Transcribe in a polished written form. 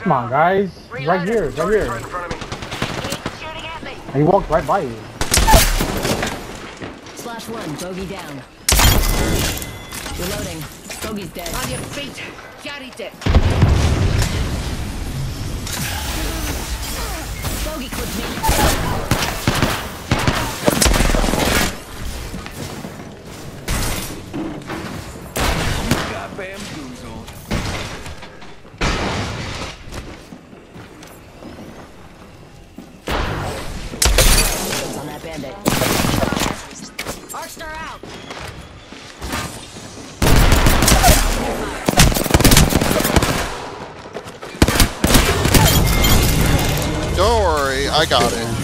Come on, guys. He's right here. Right here. He walked right by you. Slash one, bogey down. Reloading. Bogey's dead. On your feet. Carry it. Bogey clipped me. Got bamboozled. On that bandit. Arcstar out. Don't worry, I got it.